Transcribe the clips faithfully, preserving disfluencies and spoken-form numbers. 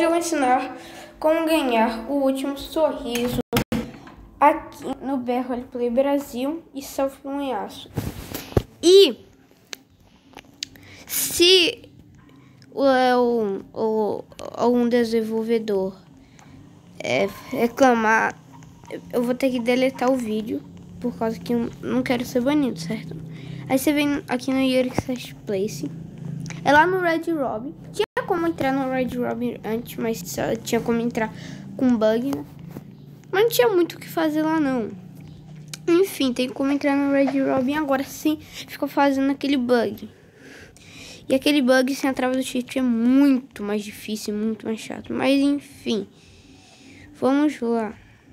eu vou ensinar como ganhar o último sorriso aqui no B R Roleplay Brasil e Selfie Munhaço. E se o, o, o, algum desenvolvedor é, reclamar, eu vou ter que deletar o vídeo, por causa que eu não quero ser banido, certo? Aí você vem aqui no Yurik's Place. É lá no Red Robin. Tinha como entrar no Red Robin antes, mas só tinha como entrar com bug, né? Mas não tinha muito o que fazer lá, não. Enfim, tem como entrar no Red Robin. Agora sim, ficou fazendo aquele bug. E aquele bug sem a trava do shift é muito mais difícil, muito mais chato. Mas enfim, vamos lá.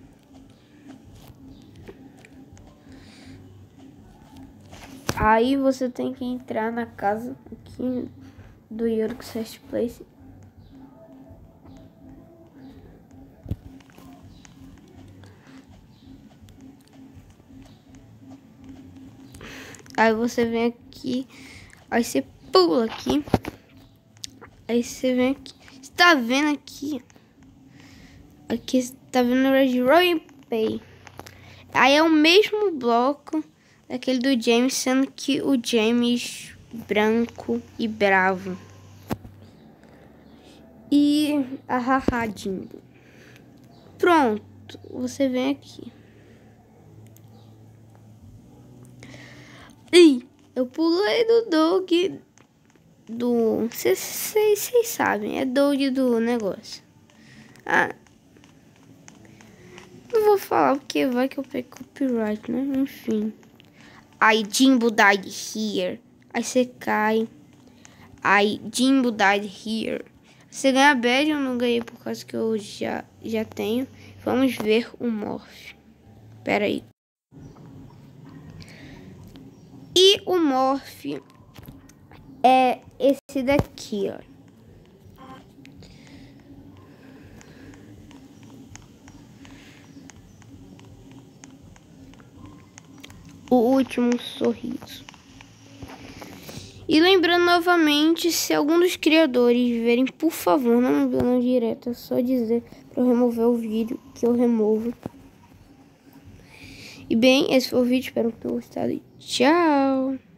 Aí você tem que entrar na casa aqui do Yurik's Place. Aí você vem aqui, aí você pula aqui, aí você vem aqui, você tá vendo aqui, aqui você tá vendo o Red Robin Pay. Aí é o mesmo bloco daquele do James, sendo que o James branco e bravo. E a Rahadinho. Pronto, você vem aqui. E eu pulei do dog do... Vocês sabem, é dog do negócio. Ah, não vou falar porque vai que eu pego copyright, né? Enfim. Aí Jimbo died here. Aí você cai. Aí Jimbo died here. Você ganha badge, eu não ganhei por causa que eu já, já tenho. Vamos ver o morph. Pera aí. E o morph é esse daqui, ó. O último sorriso. E lembrando novamente, se algum dos criadores verem, por favor, não me banam direto, é só dizer para eu remover o vídeo, que eu removo. E bem, esse foi o vídeo, espero que tenham gostado. Tchau!